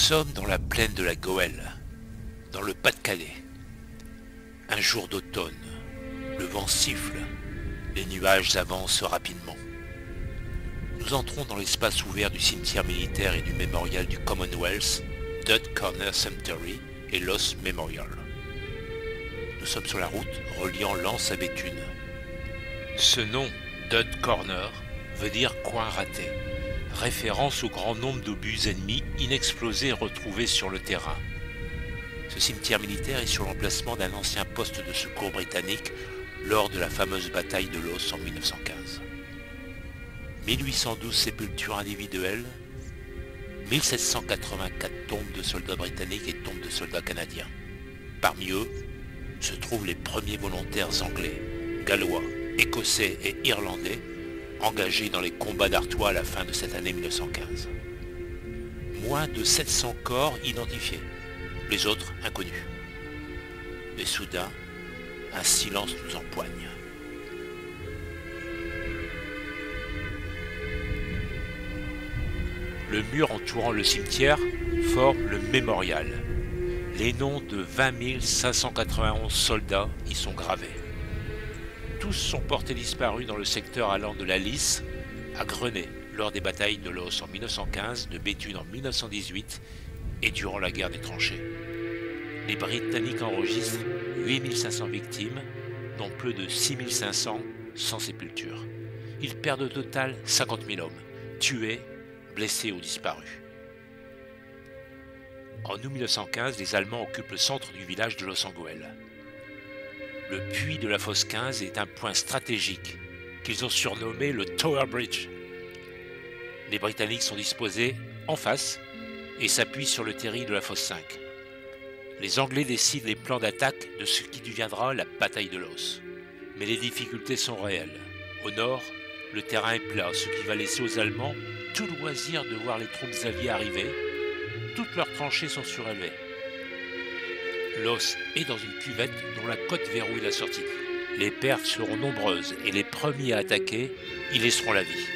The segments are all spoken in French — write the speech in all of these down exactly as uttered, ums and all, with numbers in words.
sommes dans la plaine de la Goële, dans le Pas-de-Calais. Un jour d'automne, le vent siffle, les nuages avancent rapidement. Nous entrons dans l'espace ouvert du cimetière militaire et du mémorial du Commonwealth, Dud Corner Cemetery et Loss Memorial. Nous sommes sur la route reliant Lens à Béthune. Ce nom, Dud Corner, veut dire coin raté, référence au grand nombre d'obus ennemis inexplosés retrouvés sur le terrain. Ce cimetière militaire est sur l'emplacement d'un ancien poste de secours britannique lors de la fameuse bataille de Loos en mille neuf cent quinze. mille huit cent douze sépultures individuelles, mille sept cent quatre-vingt-quatre tombes de soldats britanniques et tombes de soldats canadiens. Parmi eux se trouvent les premiers volontaires anglais, gallois, écossais et irlandais engagés dans les combats d'Artois à la fin de cette année mille neuf cent quinze. Moins de sept cents corps identifiés, les autres inconnus. Et soudain, un silence nous empoigne. Le mur entourant le cimetière forme le mémorial. Les noms de vingt mille cinq cent quatre-vingt-onze soldats y sont gravés. Tous sont portés disparus dans le secteur allant de la Lys à Grenay lors des batailles de Loos en mille neuf cent quinze, de Béthune en mille neuf cent dix-huit et durant la guerre des tranchées. Les Britanniques enregistrent huit mille cinq cents victimes, dont plus de six mille cinq cents sans sépulture. Ils perdent au total cinquante mille hommes, tués, blessés ou disparus. En août mille neuf cent quinze, les Allemands occupent le centre du village de Loos-en-Goële. Le puits de la fosse quinze est un point stratégique qu'ils ont surnommé le Tower Bridge. Les Britanniques sont disposés en face et s'appuient sur le terri de la fosse cinq. Les Anglais décident les plans d'attaque de ce qui deviendra la bataille de Loos. Mais les difficultés sont réelles. Au nord, le terrain est plat, ce qui va laisser aux Allemands tout loisir de voir les troupes alliées arriver. Toutes leurs tranchées sont surélevées. Loos est dans une cuvette dont la côte verrouille la sortie. Les pertes seront nombreuses et les premiers à attaquer y laisseront la vie.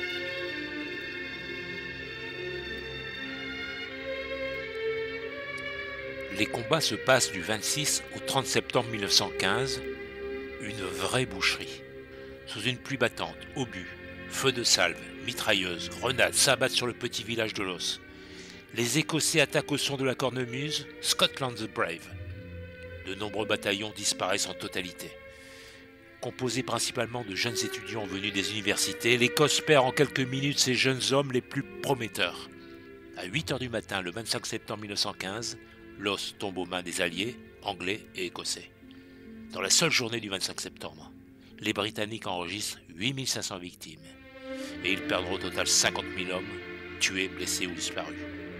Les combats se passent du vingt-six au trente septembre mille neuf cent quinze, une vraie boucherie. Sous une pluie battante, obus, feux de salve, mitrailleuses, grenades s'abattent sur le petit village de Loos. Les Écossais attaquent au son de la cornemuse Scotland the Brave. De nombreux bataillons disparaissent en totalité. Composés principalement de jeunes étudiants venus des universités, l'Écosse perd en quelques minutes ses jeunes hommes les plus prometteurs. À huit heures du matin, le vingt-cinq septembre mille neuf cent quinze, Loos tombe aux mains des Alliés, Anglais et Écossais. Dans la seule journée du vingt-cinq septembre, les Britanniques enregistrent huit mille cinq cents victimes et ils perdront au total cinquante mille hommes, tués, blessés ou disparus.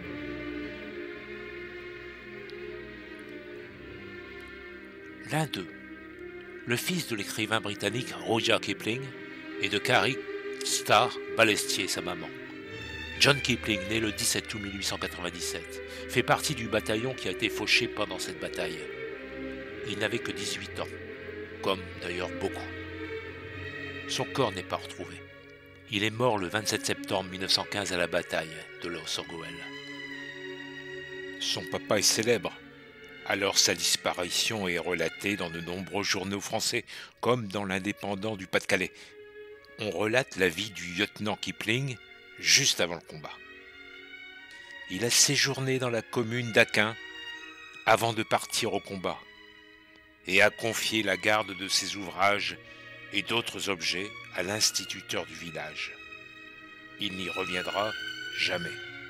L'un d'eux, le fils de l'écrivain britannique Rudyard Kipling et de Carrie Starr Balestier, sa maman. John Kipling, né le dix-sept août mille huit cent quatre-vingt-dix-sept, fait partie du bataillon qui a été fauché pendant cette bataille. Il n'avait que dix-huit ans, comme d'ailleurs beaucoup. Son corps n'est pas retrouvé. Il est mort le vingt-sept septembre mille neuf cent quinze à la bataille de Loos-en-Goële. Son papa est célèbre. Alors sa disparition est relatée dans de nombreux journaux français, comme dans l'Indépendant du Pas-de-Calais. On relate la vie du lieutenant Kipling juste avant le combat. Il a séjourné dans la commune d'Aquin avant de partir au combat et a confié la garde de ses ouvrages et d'autres objets à l'instituteur du village. Il n'y reviendra jamais.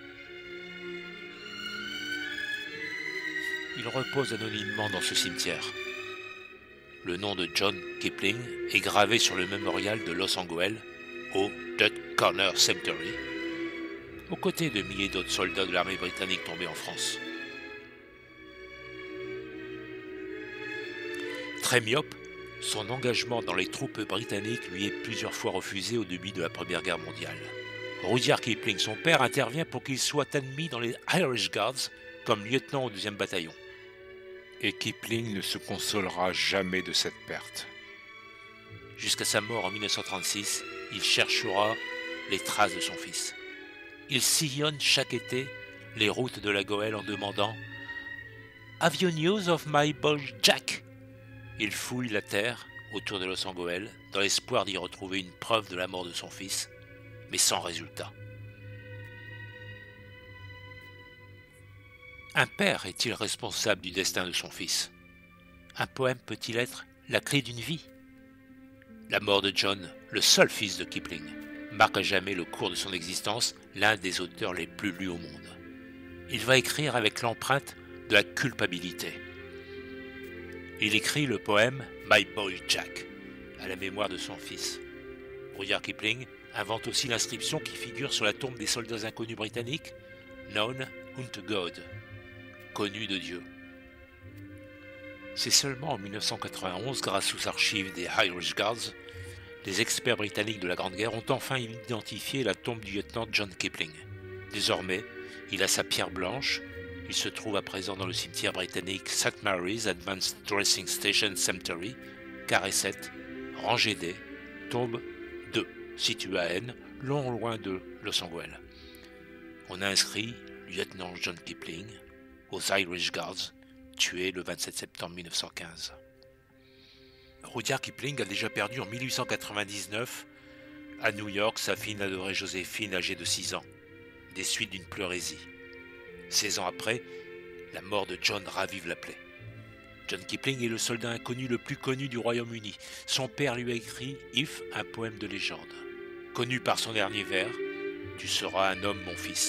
Il repose anonymement dans ce cimetière. Le nom de John Kipling est gravé sur le mémorial de Loos-en-Goële au Dud Corner Cemetery, aux côtés de milliers d'autres soldats de l'armée britannique tombés en France. Très myope, son engagement dans les troupes britanniques lui est plusieurs fois refusé au début de la Première Guerre mondiale. Rudyard Kipling, son père, intervient pour qu'il soit admis dans les Irish Guards comme lieutenant au deuxième bataillon. Et Kipling ne se consolera jamais de cette perte. Jusqu'à sa mort en mille neuf cent trente-six, il cherchera les traces de son fils. Il sillonne chaque été les routes de la Goëlle en demandant « Have you news of my boy Jack ?» Il fouille la terre autour de Los Angeles dans l'espoir d'y retrouver une preuve de la mort de son fils, mais sans résultat. Un père est-il responsable du destin de son fils? Un poème peut-il être la clé d'une vie? La mort de John, le seul fils de Kipling, marque à jamais le cours de son existence, l'un des auteurs les plus lus au monde. Il va écrire avec l'empreinte de la culpabilité. Il écrit le poème « My Boy Jack » à la mémoire de son fils. Rudyard Kipling invente aussi l'inscription qui figure sur la tombe des soldats inconnus britanniques « Known unto God », connu de Dieu. C'est seulement en mille neuf cent quatre-vingt-onze, grâce aux archives des Irish Guards, les experts britanniques de la Grande Guerre ont enfin identifié la tombe du lieutenant John Kipling. Désormais, il a sa pierre blanche. Il se trouve à présent dans le cimetière britannique Saint Mary's Advanced Dressing Station Cemetery, carré sept, rangée D, tombe deux, située à N, non loin de Los Angeles. On a inscrit lieutenant John Kipling aux Irish Guards, tué le vingt-sept septembre mille neuf cent quinze. Rudyard Kipling a déjà perdu en mille huit cent quatre-vingt-dix-neuf à New York sa fille adorée Joséphine, âgée de six ans, des suites d'une pleurésie. seize ans après, la mort de John ravive la plaie. John Kipling est le soldat inconnu le plus connu du Royaume-Uni. Son père lui a écrit « If », un poème de légende. Connu par son dernier vers « Tu seras un homme, mon fils ».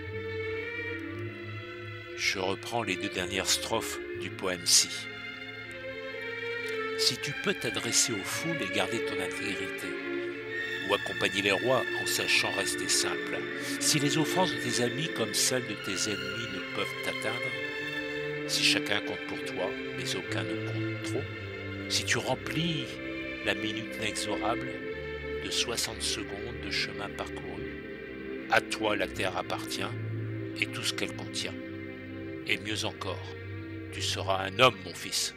Je reprends les deux dernières strophes du poème Si. Si tu peux t'adresser aux foules et garder ton intégrité, ou accompagner les rois en sachant rester simple, si les offenses de tes amis comme celles de tes ennemis ne peuvent t'atteindre, si chacun compte pour toi, mais aucun ne compte trop, si tu remplis la minute inexorable de soixante secondes de chemin parcouru, à toi la terre appartient et tout ce qu'elle contient. Et mieux encore, tu seras un homme, mon fils.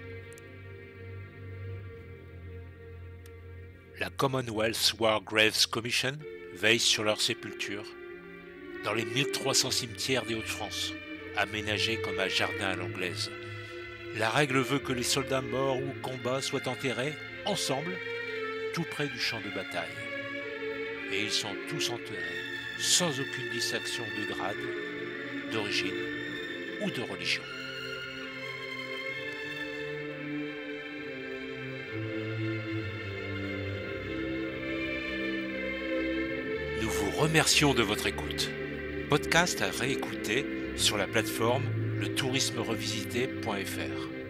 La Commonwealth War Graves Commission veille sur leur sépulture dans les mille trois cents cimetières des Hauts-de-France, aménagés comme un jardin à l'anglaise. La règle veut que les soldats morts ou au combat soient enterrés ensemble, tout près du champ de bataille. Et ils sont tous enterrés, sans aucune distinction de grade, d'origine ou de religion. Nous vous remercions de votre écoute. Podcast à réécouter sur la plateforme le tourisme revisité point f r.